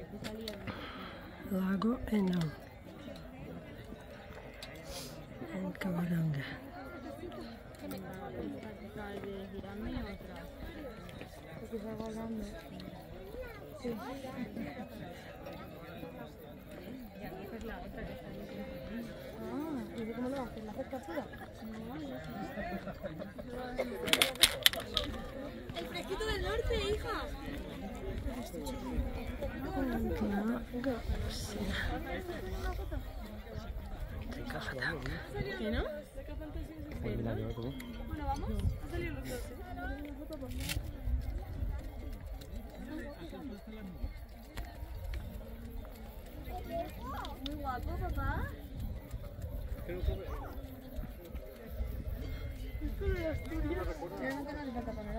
Lago Enam en Cabaranga. Sí. ¿Y cómo lo haces? ¿La haces captura? El fresquito del norte, hija. ¿Qué no? Bueno, vamos. Ha salido los dos, Muy guapo, papá. Es como de Asturias.